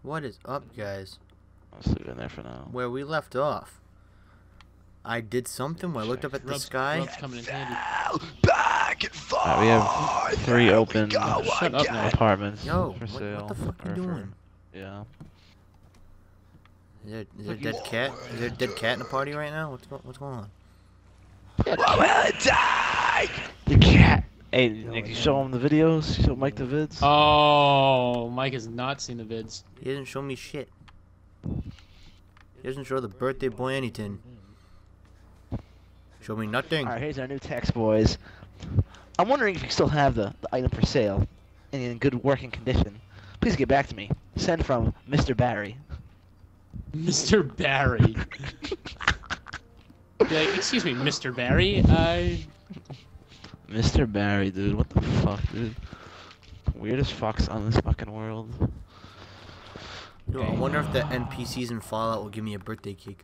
What is up, guys? I'll sleep in there for now. Where we left off, I did something where I looked up at the sky. Rub's coming in handy. Back and forth. We have 3 open Shut up, man. apartments Yo, for sale. what the fuck you or doing? Yeah. Is there a dead cat? Is there a dead cat in the party right now? What's going on? What will it take? The cat. Hey, Nick, you show him the videos? You show Mike the vids? Oh, Mike has not seen the vids. He doesn't show me shit. He doesn't show the birthday boy anything. Show me nothing. Alright, here's our new text, boys. I'm wondering if you still have the item for sale and in good working condition. Please get back to me. Send from Mr. Barry. Mr. Barry. Be like, excuse me, Mr. Barry. Mr. Barry, dude. What the fuck, dude? Weirdest fucks on this fucking world. Yo, I wonder if the NPCs in Fallout will give me a birthday cake.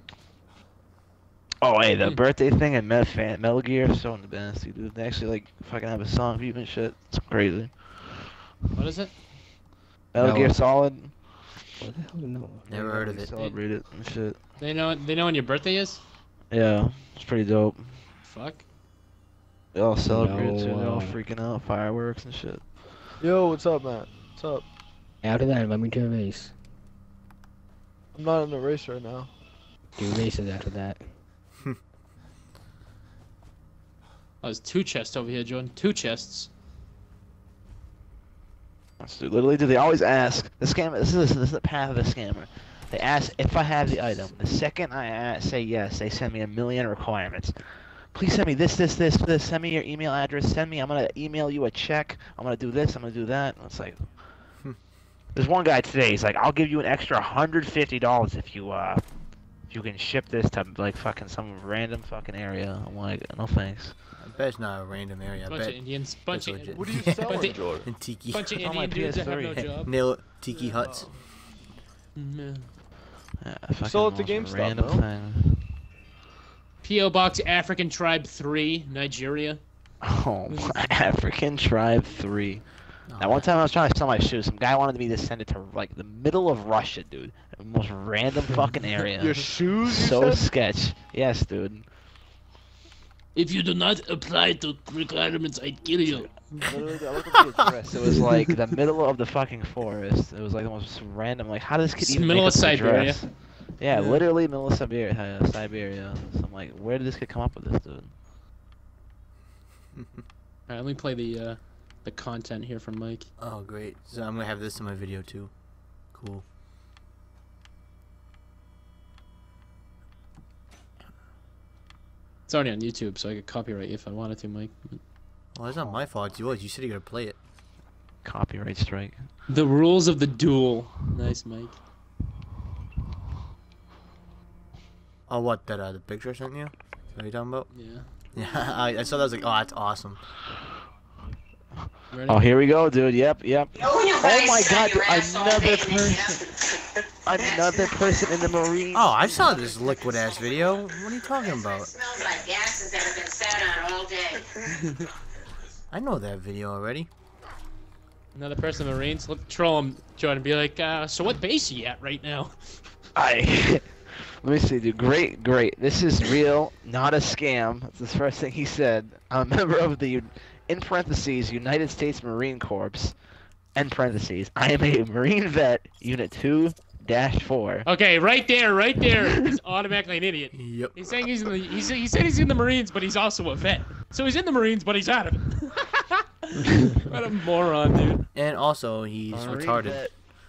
Oh, hey, the birthday thing and Metal Gear is so nasty, dude. They actually, like, fucking have a song for you and shit. It's crazy. What is it? Metal Gear Solid. What the hell? No. Never heard of it. Celebrate it and shit. They know when your birthday is? Yeah, it's pretty dope. Fuck. They all celebrate it too. They're all No. freaking out, fireworks and shit. Yo, what's up, man? What's up? After that, let me do a race. I'm not in a race right now. Do races after that. Oh, there's 2 chests over here, Jordan. 2 chests. Dude, literally, do they always ask the scammer? This is the path of the scammer. They ask if I have the item. The second I say yes, they send me a million requirements. Please send me this. Send me your email address. I'm gonna email you a check. I'm gonna do this. I'm gonna do that. And it's like, there's one guy today. He's like, I'll give you an extra $150 if you can ship this to like fucking some random fucking area. I'm like, no thanks. I bet it's not a random area. I Bunch of bet Indians. Bunch it's of legit. What do you Yeah. sell, But Jordan? in Tiki. bunch of On my Indian dudes that have no PS3. job. Nail it. Tiki huts. Mm, Yeah, fucking Sell it to most GameStop, random though. thing. P.O. Box African Tribe 3, Nigeria. Oh, African Tribe 3. Oh, Now, one time I was trying to sell my shoes. Some guy wanted me to send it to, like, the middle of Russia, dude. The most random fucking area. Your shoes, you So said? sketch. Yes, dude. If you do not apply to requirements, I'd kill you. Literally, I looked at the address. It was, like, the middle of the fucking forest. It was, like, the most random. Like, how does this kid It's even middle make of up an Siberia. address? Yeah, Yeah. literally middle of Siberia. Siberia. So I'm like, where did this kid come up with this, dude? Alright, let me play the content here from Mike. Oh, great. So I'm gonna have this in my video too. Cool. It's already on YouTube, so I could copyright you if I wanted to, Mike. Well, it's not my fault. It's yours. You said you're gonna play it. Copyright strike. The rules of the duel. Nice, Mike. Oh, what? That the picture I sent you? Is that what you talking about? Yeah. Yeah, I saw that. I was like, oh, that's awesome. Ready? Oh, here we go, dude. Yep. Oh my God, another person in the Marines. Oh, I saw this liquid ass video. What are you talking about? Smells like gases that have been sat on all day. I know that video already. Another person in the Marines. Look, troll him, Jordan. Be like, so what base are you at right now? Let me see, dude. Great. This is real, not a scam. That's the first thing he said. I'm a member of the, in parentheses, United States Marine Corps, end parentheses. I am a Marine vet, Unit 2-4. Okay, right there. He's automatically an idiot. Yep. He's saying he's in the. He said he's in the Marines, but he's also a vet. So he's in the Marines, but he's out of it. What a moron, dude. And also, he's Marine retarded. vet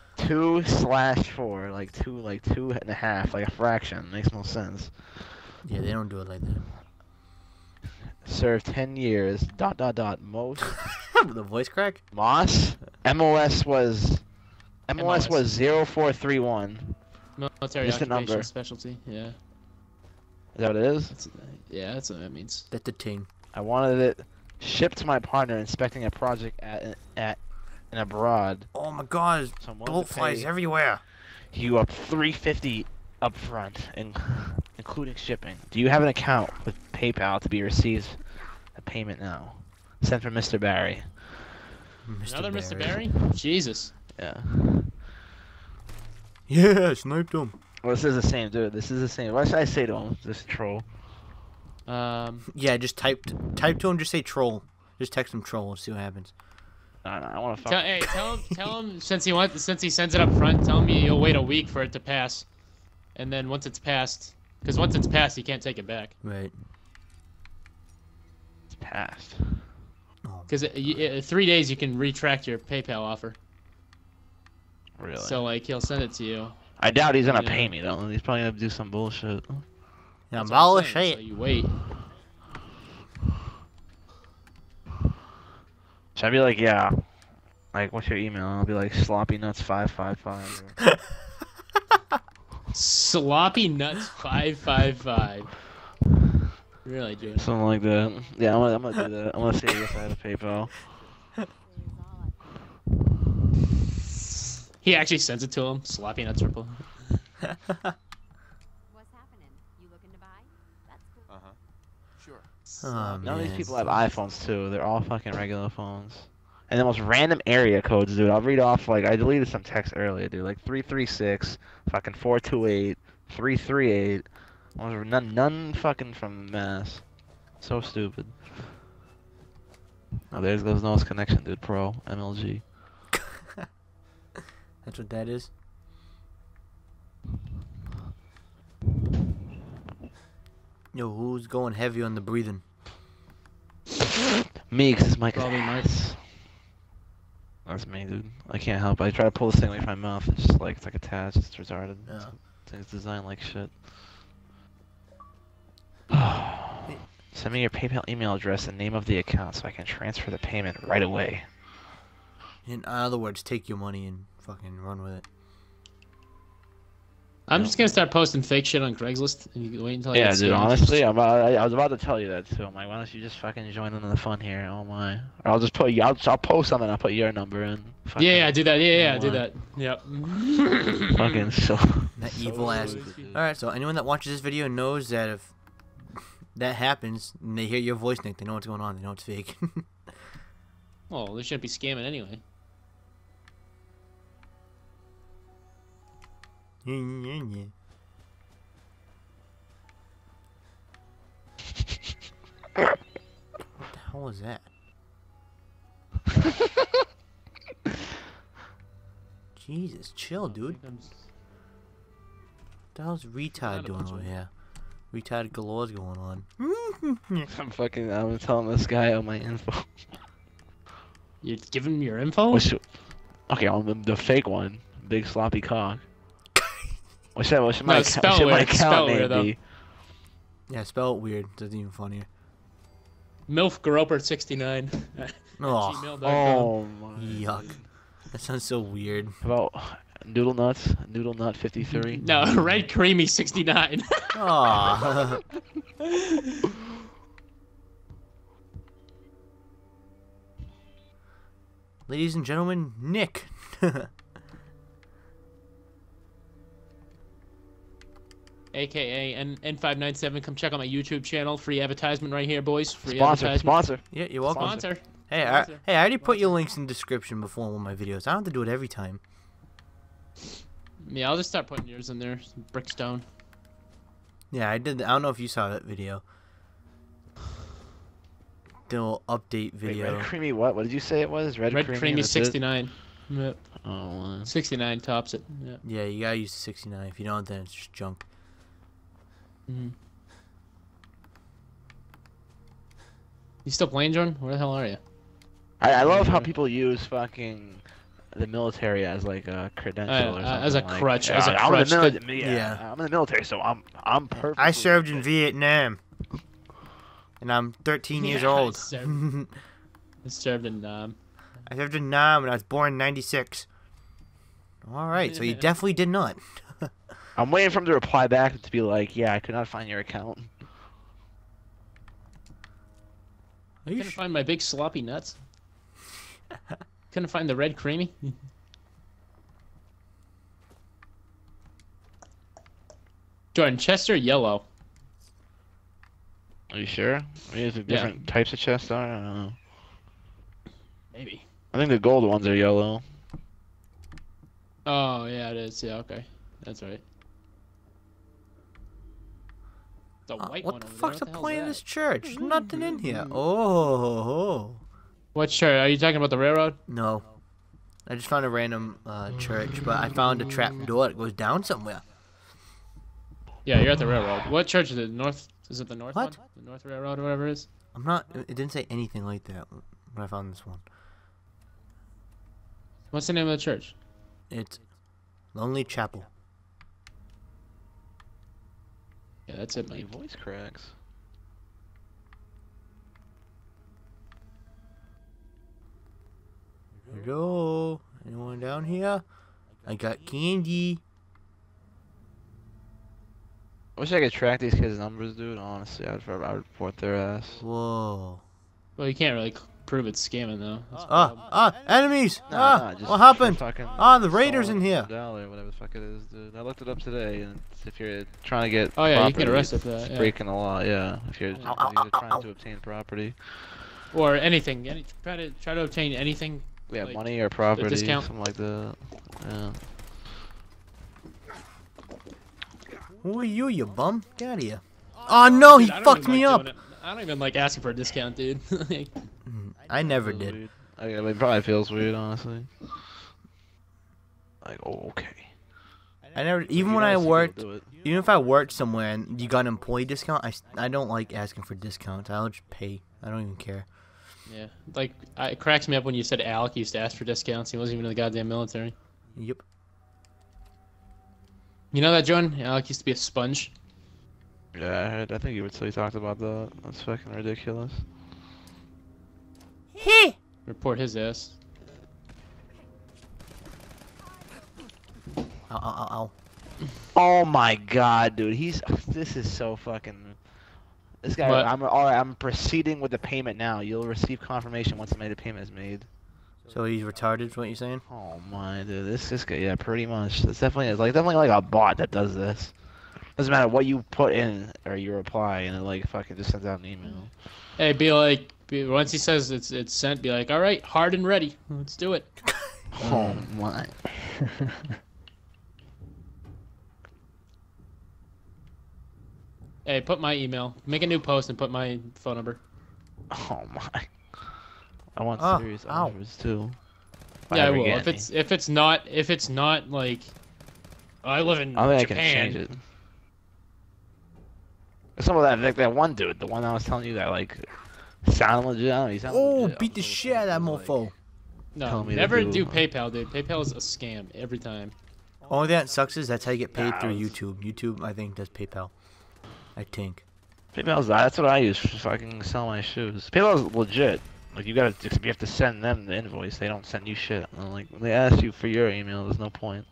2/4, like 2.5, like a fraction. Makes no sense. Yeah, they don't do it like that. Served 10 years. ... Most. The voice crack? Moss. MOS was 0431. Military Just a occupation number. specialty. Yeah. Is that what it is? That's what that means. That's the ting. I wanted it shipped to my partner inspecting a project at in abroad. Oh my god, So I'm willing gold to flies pay everywhere. you up $350 up front, including shipping. Do you have an account with PayPal to be received a payment now? Sent from Mr. Barry. Another Mr. Barry? Jesus. Yeah. Yeah, sniped him. Well, this is the same, dude. This is the same. What should I say to him? This troll. Yeah, just type to him. Just say troll. Just text him troll and see what happens. I want to fuck. Hey, tell him since he sends it up front. Tell him you'll wait a week for it to pass, and then once it's passed, because once it's passed, you can't take it back. Right. It's passed. Because 3 days you can retract your PayPal offer. Really? So like he'll send it to you. I doubt he's gonna Yeah. pay me though. He's probably gonna do some bullshit. Yeah, That's what I'm bullshit. saying, so you wait. Should I be like, yeah? Like, what's your email? I'll be like sloppynuts555. Sloppy nuts 555. Really, dude. Something like that. Yeah, I'm gonna do that. I'm gonna say yes, I have a PayPal. He actually sends it to him. Sloppy nuts triple. What's happening? You looking to buy? That's cool. Oh, None of these man. people have iPhones too. They're all fucking regular phones. And the most random area codes, dude. I'll read off, like, I deleted some text earlier, dude. Like 336, fucking 428, 338. None fucking from Mass. So stupid. Oh, there goes Noah's connection, dude. Pro MLG. That's what that is. Yo, who's going heavy on the breathing? Me, 'cause this mic is Probably Mike. ass. That's me, dude. I can't help it. I try to pull this thing away from my mouth. It's just like, it's like attached. It's retarded. Yeah. It's designed like shit. Send me your PayPal email address and name of the account so I can transfer the payment right away. In other words, take your money and fucking run with it. I'm just gonna start posting fake shit on Craigslist and you wait until I Yeah, get dude. scammed. Honestly, I was about to tell you that too. I'm like, why don't you just fucking join in the fun here? Oh my. Or I'll just put you. I'll post something. I'll put your number in. Fucking, Yeah, do that. Yeah, oh do my. that. Yep. Fucking so. That evil ass. Alright, so anyone that watches this video knows that if that happens and they hear your voice, Nick, they know what's going on. They know it's fake. Well, they shouldn't be scamming anyway. Yeah. What the hell was that? Jesus, chill, dude. What the hell's retard doing over here? Retard galore's going on. I'm telling this guy all my info. You're giving him your info? Okay, on the fake one, big sloppy cock. What should No, my spell should my weird, account spell name weird, though. be? Yeah, spell it weird. That's even funnier. MILF Groper 69. Oh, gmail.com. Oh my. yuck. That sounds so weird. How about Noodle Nuts? Noodle Nut 53. No, Red Creamy 69. Aw. Ladies and gentlemen, Nick. AKA N597. Come check out my YouTube channel. Free advertisement right here, boys. Free Sponsor. advertisement. Sponsor. Yeah, you're welcome. Sponsor. Hey, Sponsor. I already put your links in the description before one of my videos. I don't have to do it every time. Yeah, I'll just start putting yours in there. Brickstone. Yeah, I did. I don't know if you saw that video. The little update Wait, video. red creamy what? What did you say it was? Red Red creamy. Creamy that's it? 69. Yep. Oh. 69 tops it. Yep. Yeah, you gotta use the 69. If you don't, then it's just junk. Mm-hmm. You still playing, Jordan? Where the hell are you? I love how people use fucking the military as like a credential or something. as a like, crutch, Yeah, as a I'm in crutch. the military. Yeah, Yeah. I'm in the military, so I'm perfect. I served in Vietnam. And I'm 13 years Yeah, I old. served. I served in I served in Nam and I was born in 96. Alright, so you definitely did not. I'm waiting for him to reply back to be like, yeah, I could not find your account. Are you Couldn't find my big sloppy nuts. Couldn't find the Red Creamy. Jordan, Chester yellow. Are you sure? Maybe there's different types of chests are? I don't know. Maybe. I think the gold ones are yellow. Oh yeah, it is. Yeah, okay, that's right. The white What one the over fuck's there. the What point of hell's this that? church? Nothing in here. Oh. What church? Are you talking about the railroad? No. I just found a random church, but I found a trap door that goes down somewhere. Yeah, you're at the railroad. What church is it? North? Is it the North What? one? The North Railroad or whatever it is? I'm not. It didn't say anything like that when I found this one. What's the name of the church? It's Lonely Chapel. Yeah, that's it, My mate. voice cracks. Hello? Anyone down here? I got candy. I wish I could track these kids' numbers, dude. Honestly, I'd report their ass. Whoa. Well, you can't really prove it's scamming though. That's the problem. Enemies! Nah, just What happened? for fucking The raiders in here. $1, whatever the fuck it is, dude. I looked it up today, and it's if you're trying to get Oh yeah, you property, get arrested for it's that. Yeah. breaking the law, yeah. If you're trying to obtain property. Or anything. Try to obtain anything. Yeah, Like, money or property, discount. something like that. Yeah. Who are you, you bum? Get out of here. Oh no, he Dude, I don't fucked even me like up. doing it. I don't even like asking for a discount, dude. Like, I never Feels did. weird. I mean, it probably feels weird, honestly. Like, oh, okay. I never, even You when know I some people worked, do it. even if I worked somewhere and you got an employee discount, I don't like asking for discounts. I'll just pay. I don't even care. yeah, like it cracks me up when you said Alec used to ask for discounts. He wasn't even in the goddamn military. Yep. You know that, John? Alec used to be a sponge. Yeah, I think you would say talked about that. That's fucking ridiculous. Hey. Report his ass. Ow, ow, ow, ow. Oh my god, dude, this is so fucking. This guy, What? alright, I'm proceeding with the payment now. You'll receive confirmation once the payment is made. So he's retarded, is what you're saying? Oh my, dude, this guy, yeah, pretty much. It's definitely like a bot that does this. Doesn't matter what you put in or you reply, and it like fucking just sends out an email. Hey, once he says it's sent, be like, all right, hard and ready. Let's do it. Oh my. Hey, put my email. Make a new post and put my phone number. Oh my. I want Oh, serious ow. offers too. Yeah, I ever will. get If it's not like I live in I think I can Japan. change it. Some of that, like that one dude, the one I was telling you that like sounded legit. I don't know, he sounded Oh, legit. beat the shit out of that mofo. No, Tell me to never do- do PayPal, dude. PayPal is a scam every time. Only thing that sucks is that's how you get paid Nah, through it's- YouTube. YouTube, I think, does PayPal. I think. PayPal's that's what I use for fucking sell my shoes. PayPal's legit. Like you have to send them the invoice. They don't send you shit. And, like when they ask you for your email, there's no point.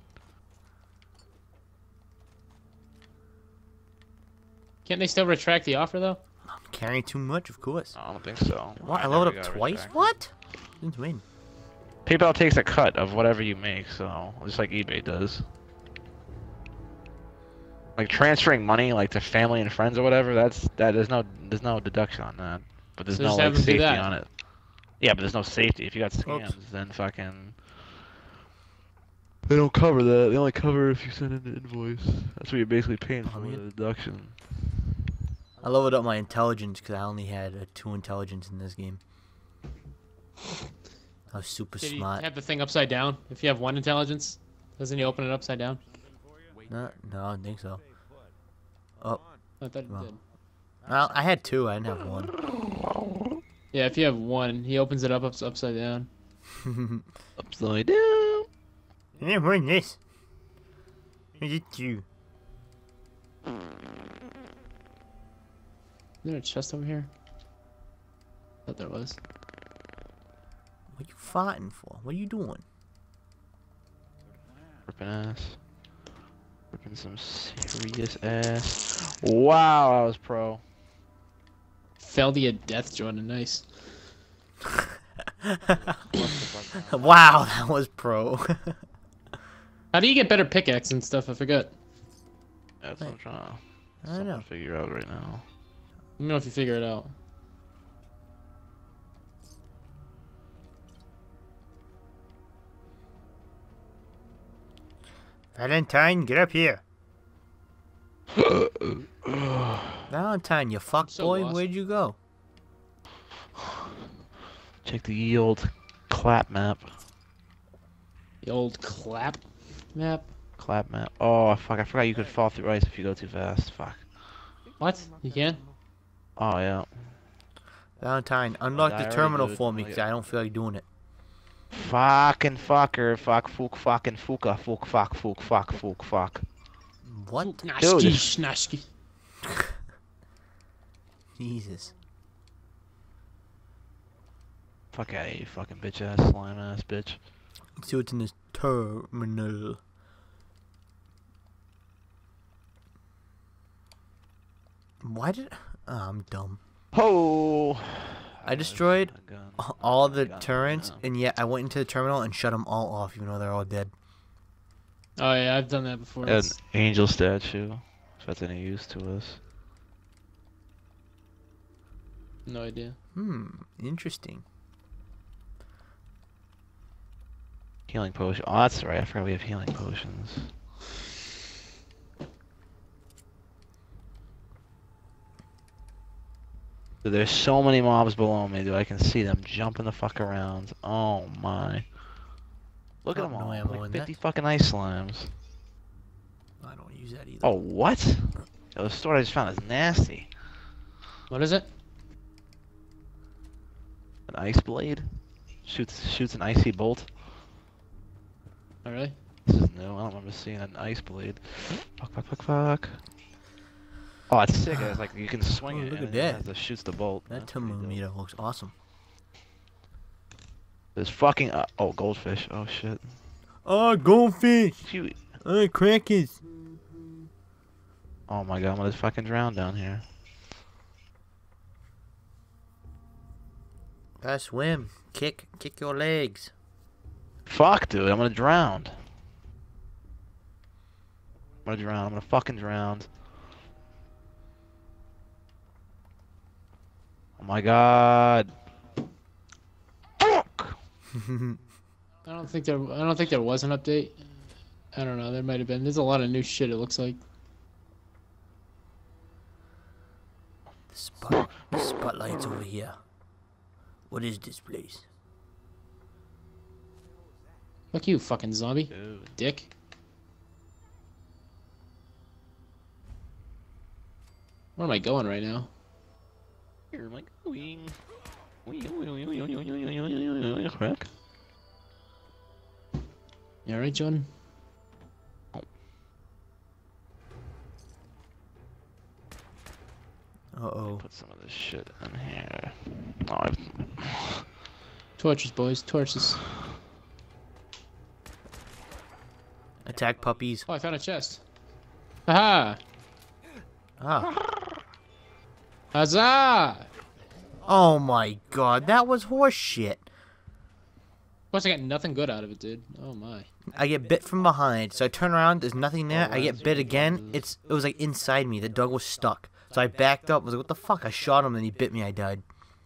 Can't they still retract the offer though? I'm carrying too much, of course. I don't think so. What? I never leveled up got twice? retracted. What? Since when? PayPal takes a cut of whatever you make, so just like eBay does. Like transferring money like to family and friends or whatever, there's no deduction on that. But there's So no just like have them do safety that. on it. Yeah, but there's no safety. If you got Oops. scams, then fucking they don't cover that. They only cover if you send in the invoice. That's what you're basically paying for, yeah. the deduction. I leveled up my intelligence because I only had 2 intelligence in this game. I was super Did you smart. have the thing upside down? If you have 1 intelligence, doesn't he open it upside down? No, I don't think so. Oh, I thought it Well. did. well, I had 2. I didn't have 1. Yeah, if you have 1, he opens it up upside down. Upside down. Yeah, what is this? Is it you? Is there a chest over here? Thought there was. What you fighting for? What are you doing? Ripping ass. Ripping some serious ass. Wow, I was pro. Fell to your death, Jordan. Nice. Wow, that was pro. How do you get better pickaxe and stuff? I forgot. That's what I'm trying to I don't know. figure out right now. Let me know if you figure it out. Valentine, get up here. Valentine, you fuck so boy, lost. where'd you go? Check the ye old clap map. The old clap map. Clap map. Oh fuck! I forgot you could fall through ice if you go too fast. Fuck. What? You can? Oh yeah. Valentine, unlock the already terminal do it. for me, 'cause I don't feel like doing it. Fucking fucker. Fuck. Fuck. Fucking fuka. Fuck. Fuck. Fuck. Fuck. Fuck. Fuck. What? Nashki, schnashki. Jesus. Fuck out of here, you fucking bitch ass, slime ass bitch. Let's see what's in this terminal. Why did... Oh, I'm dumb. Oh! I destroyed all the turrets, and yet I went into the terminal and shut them all off, even though they're all dead. Oh yeah, I've done that before. An angel statue. If that's any use to us. No idea. Interesting. Healing potion. Oh, that's right. I forgot we have healing potions. Dude, there's so many mobs below me, dude. I can see them jumping the fuck around. Oh my. Look at them all. Like 50 fucking ice slimes. I don't use that either. Oh, what? Yo, the sword I just found is nasty. What is it? An ice blade? Shoots an icy bolt. Oh really? This is new. I don't remember seeing an ice blade. Fuck, fuck, fuck, fuck. Oh, it's sick. It's like you can swing it Look and at it that. shoots the bolt. That That's pretty dope. thermometer looks awesome. There's fucking oh, goldfish. Oh shit. Oh, goldfish! Shoot. Oh, crackers! Oh my god, I'm gonna fucking drown down here. Gotta swim. Kick your legs. Fuck, dude, I'm gonna drown. I'm gonna fucking drown. Oh my god. Fuck! I don't think there was an update. I don't know. There might have been. There's a lot of new shit. It looks like. The spotlight's over here. What is this place? Fuck you, fucking zombie. Dude. Dick. Where am I going right now? Here, like, crack. You alright, Jordan? Uh-oh. Put some of this shit in here. Oh, I've... Torches, boys. Torches. Attack puppies. Oh, I found a chest. Haha! Ah. Huzzah! Oh my god, that was horse shit. Of course, I got nothing good out of it, dude. Oh my. I get bit from behind, so I turn around, there's nothing there, I get bit again, it was like inside me, the dog was stuck. So I backed up, I was like, what the fuck? I shot him and he bit me, I died.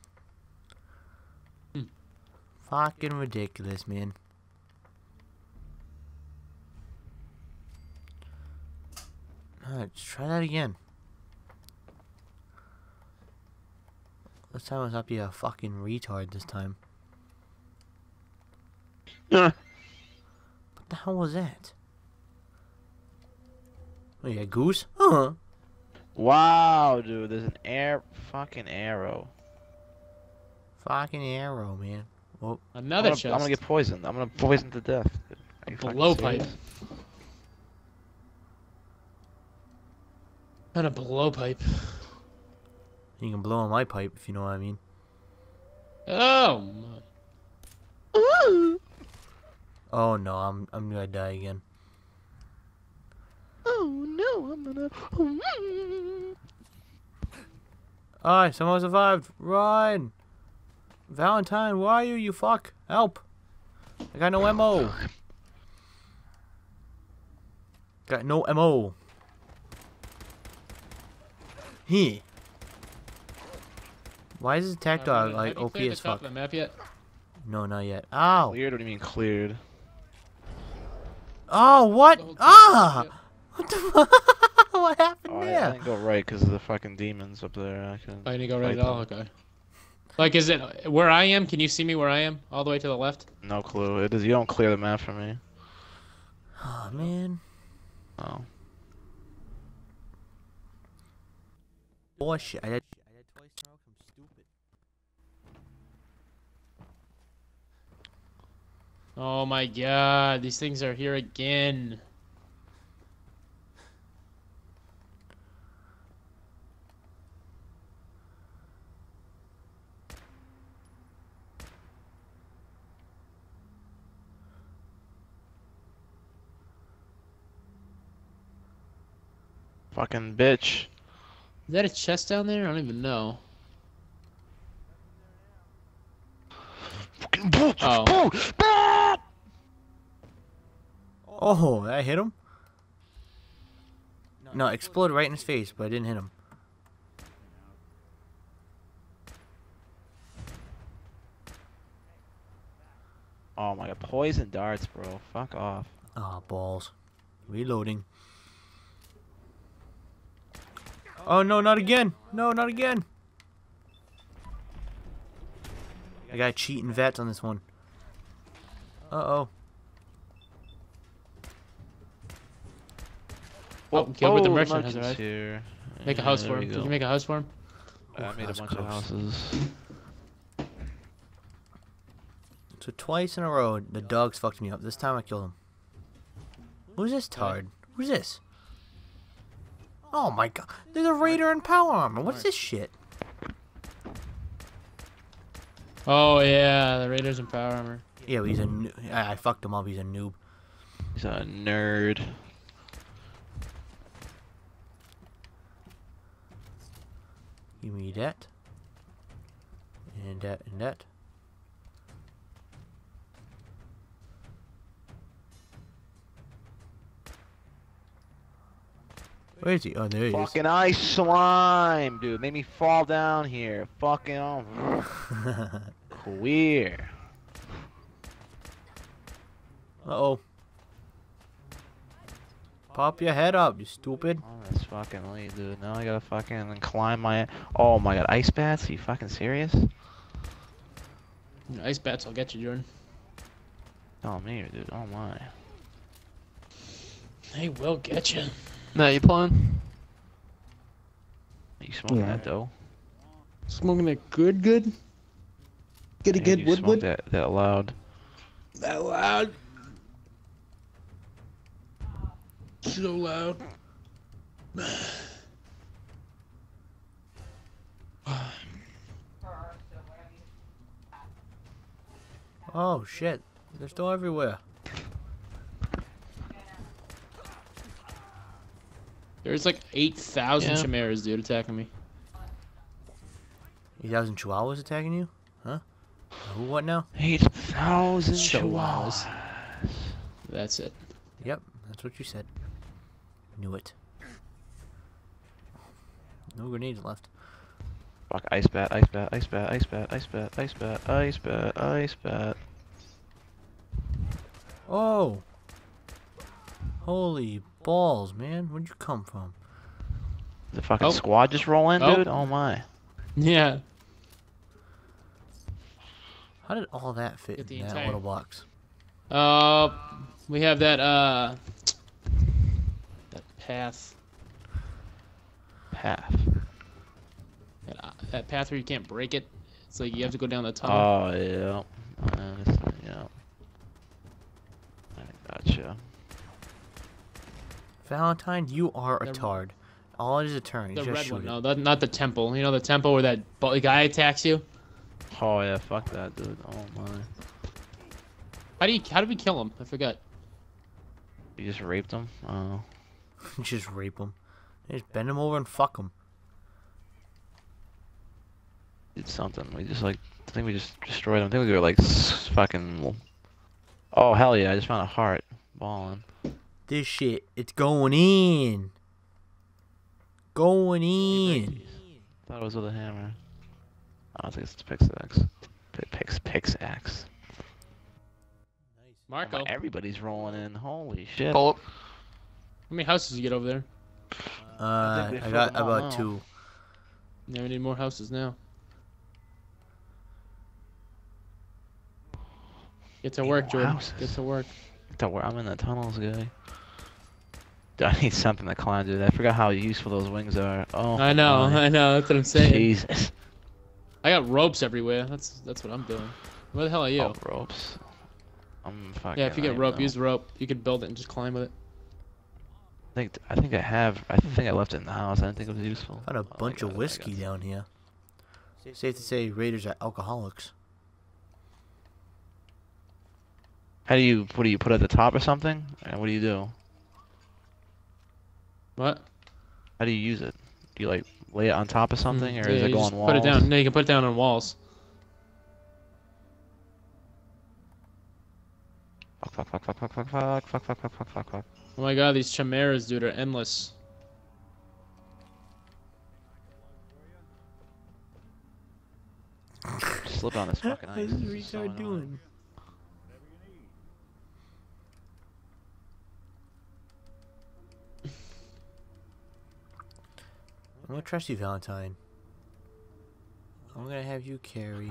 Fucking ridiculous, man. Alright, let's try that again. This time I was not be a fucking retard this time. What the hell was that? Oh yeah, goose? Huh? Wow, dude, there's an fucking arrow. Fucking arrow, man. Well, Another chest. I'm gonna get poisoned. I'm gonna poison to death. Are you fucking Blowpipe. serious? And a blowpipe. you can blow on my pipe if you know what I mean. Oh my. Oh no, I'm gonna die again. Oh no, I'm gonna. Alright, someone survived. Run! Valentine, where are you, you fuck? Help! I got no ammo. Got no ammo. Here. Why is this attack dog like OP as fuck? The map yet? No, not yet. Ow! Cleared? What do you mean cleared? Oh, what? The whole Ah! yep. What the fuck? What happened Oh, I there? didn't go right because of the fucking demons up there. I couldn't Oh, you didn't go right fight at all? them. Okay. Like, is it where I am? Can you see me where I am? All the way to the left? No clue. It is. You don't clear the map for me. Oh, man. Oh. Bullshit. I did twice in a row 'cause I'm stupid. Oh my god, these things are here again. Fucking bitch. Is that a chest down there? I don't even know. Oh. Oh, I hit him? No, it exploded right in his face, but I didn't hit him. Oh my god, poison darts, bro. Fuck off. Oh, balls. Reloading. Oh, no, not again. No, not again. I got cheating vets on this one. Uh-oh. Oh, kill with the Oh, merchant has merchant's arrived. here. Make a Yeah, house there for we him. go. Did you make a house for him? I made a That's bunch of gross. houses. So twice in a row, the dogs fucked me up. This time I killed him. Who's this tard? Who's this? Oh my god. There's a raider in power armor. What's this shit? Oh yeah, the raiders in power armor. Yeah, but he's a I fucked him up. He's a noob. He's a nerd. Give me that. And that and that. Where is he? Oh, there he Fucking ice slime, dude. Made me fall down here. Fucking is. queer. Uh-oh. Pop your head up, you stupid. Oh, that's fucking late, dude. Now I gotta fucking climb my. Oh my god, ice bats? Are you fucking serious? Ice bats will get you, Jordan. Oh me, dude. Oh my. They will get you. Matt, you playing? Are you smoking Yeah. that dough? Smoking it good? Get a Man, good you smoke that loud. That loud. So loud. Oh shit. They're still everywhere. There's like 8,000 Yeah. chimeras, dude, attacking me. 8,000 chihuahuas attacking you? Huh? Who, what now? 8,000 Chihuahuas. chihuahuas. That's it. Yep, that's what you said. Knew it. No grenades left. Fuck, ice bat, ice bat, ice bat, ice bat, ice bat, ice bat, ice bat, ice bat. Oh! Holy balls, man. Where'd you come from? The fucking Oh. squad just roll in, Oh. dude? Oh my. Yeah. How did all that fit Get the in that entire- little box? We have that path. Path. That path where you can't break it. It's like you have to go down the tunnel. Oh, yeah. I understand, yeah. I gotcha. Valentine, you are a The- tard. All it is a turn. You the just red shoot one, it. no, not the temple. You know the temple where that guy attacks you? Oh, yeah, fuck that, dude. Oh my. How did we kill him? I forgot. You just raped him? Oh. Just rape them. Just bend them over and fuck them. Did something. We just, like, I think we just destroyed him. I think we were, like, fucking. Oh, hell yeah, I just found a heart. Ballin'. This shit, it's going in. Going in. Thought it was with a hammer. I don't think it's pickaxe. Pickaxe. Nice. Marco, how Everybody's rolling in. Holy shit. Pull up. many houses you get over there? I think they I filled got them all about now. 2. Yeah, we need more houses now. Get to Need work, more Jordan. houses. Get to work. Don't worry, I'm in the tunnels, guy. Dude, I need something to climb, dude. I forgot how useful those wings are. Oh, I know, my. I know. That's what I'm saying. Jesus. I got ropes everywhere. That's what I'm doing. Where the hell are you? Oh, ropes. I'm fucking. Yeah, if you I get rope, know. use rope. You could build it and just climb with it. I think I have. I think I left it in the house. I didn't think it was useful. Found a Oh, I bunch got of it, I whiskey got it. down here. Safe to say, Raiders are alcoholics. How do you? What do you put at the top or something? And what do you do? What? How do you use it? Do you like lay it on top of something, or Yeah, does it you go just on walls? put it down. No, you can put it down on walls. Fuck, fuck, fuck, fuck, fuck, fuck, fuck, fuck, fuck, fuck, fuck, fuck. Oh my god, these chimeras, dude, are endless. Slip on this fucking What ice. is This this is so retard annoying. doing? I'm gonna trust you, Valentine. I'm gonna have you carry.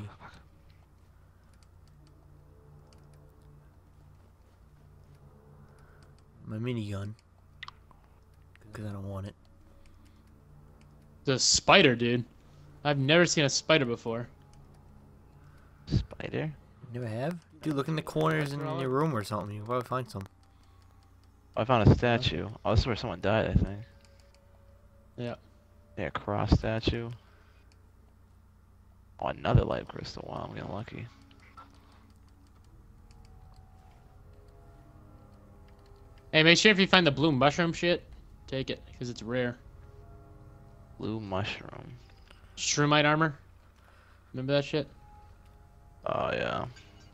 My minigun. Because I don't want it. The spider, dude. I've never seen a spider before. Spider? Never have? Dude, look in the corners in your room or something. You'll probably find some. Oh, I found a statue. Oh, this is where someone died, I think. Yeah. Yeah, cross statue. Oh, another life crystal. Wow, I'm getting lucky. Hey, make sure if you find the blue mushroom shit, take it, because it's rare. Blue mushroom. Shroomite armor. Remember that shit? Oh, yeah.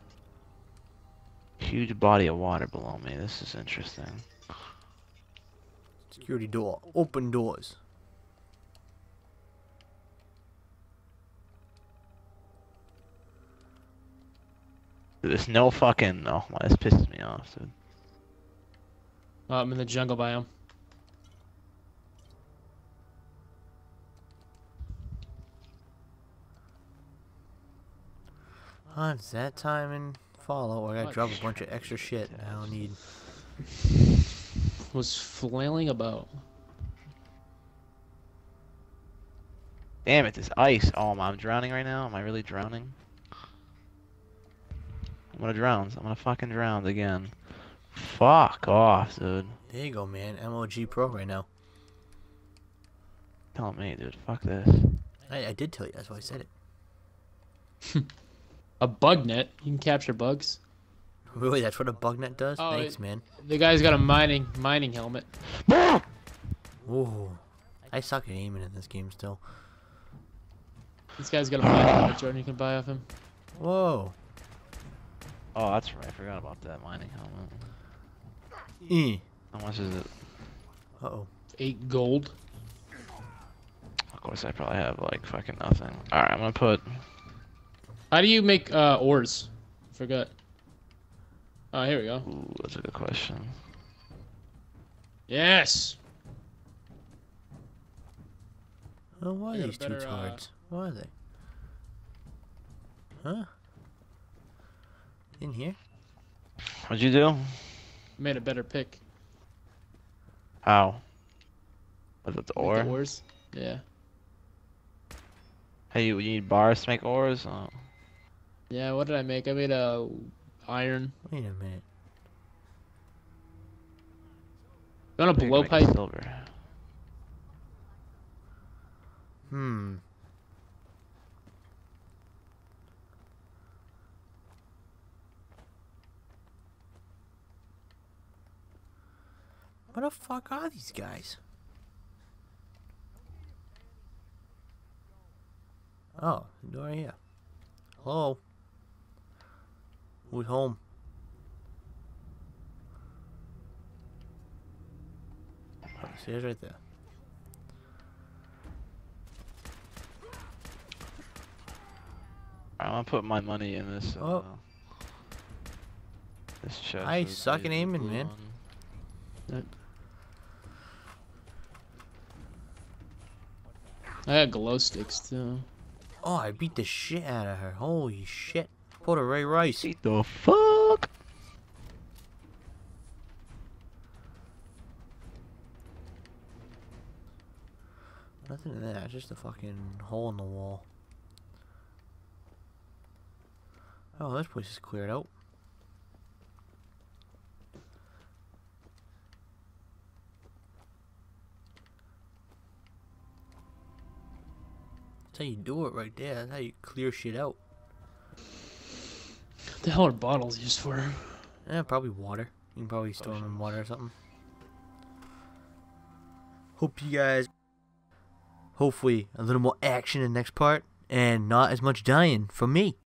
Huge body of water below me. This is interesting. Security door. Open doors. Dude, there's no fucking... Oh, my, this pisses me off, dude. Oh, I'm in the jungle biome. Oh, it's that time in Fallout where I gotta What? drop a bunch of extra shit I don't need. Was flailing about. Damn it, this ice. Oh, I'm drowning right now? Am I really drowning? I'm gonna drown. I'm gonna fucking drown again. Fuck off, dude. There you go, man. MOG Pro right now. Tell me, dude. Fuck this. I did tell you. That's why I said it. A bug net. You can capture bugs. Really, that's what a bug net does? Oh, Thanks, man. The guy's got a mining helmet. Ooh. I suck at aiming in this game still. This guy's got a mining helmet, Jordan. You can buy off him. Whoa. Oh, that's right. I forgot about that mining helmet. How much is it? Uh-oh. 8 gold. Of course, I probably have, like, fucking nothing. Alright, I'm gonna put... How do you make ores? Forgot. Oh, here we go. Ooh, that's a good question. Yes. Oh, why I are got a these two better, tards? What are they? Huh? In here? What'd you do? Made a better pick. How? Was it the Make ore? the ores. Yeah. Hey, you need bars to make ores? Oh. Yeah. What did I make? I made a iron. Wait a minute. You want a I think I can make blowpipe? silver. Hmm. What the fuck are these guys? Oh, the door here. Hello? Who's home? Oh, stairs right there. I'm gonna put my money in this. Oh. This chest I is suck at aiming, man. I got glow sticks too. Oh, I beat the shit out of her. Holy shit. Pulled a Ray Rice. What the fuck? Nothing in there, just a fucking hole in the wall. Oh, this place is cleared out. That's how you do it right there. That's how you clear shit out. What the hell are bottles used for? Yeah, probably water. You can probably store them in water or something. Hope you guys... Hopefully, a little more action in the next part. And not as much dying from me.